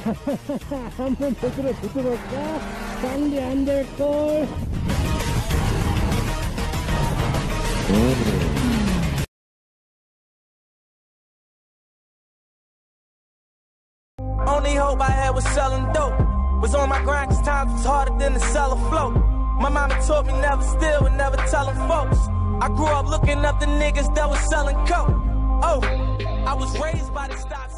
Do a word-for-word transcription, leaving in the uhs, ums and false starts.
한번 제대로 붙어볼까? 상대 안 될걸. Only hope I had was selling dope. Was on my grind cause times was harder than to sell a float. My mama taught me never steal and never tellin' folks. I grew up looking up the niggas that was selling coke. Oh, I was raised by the stop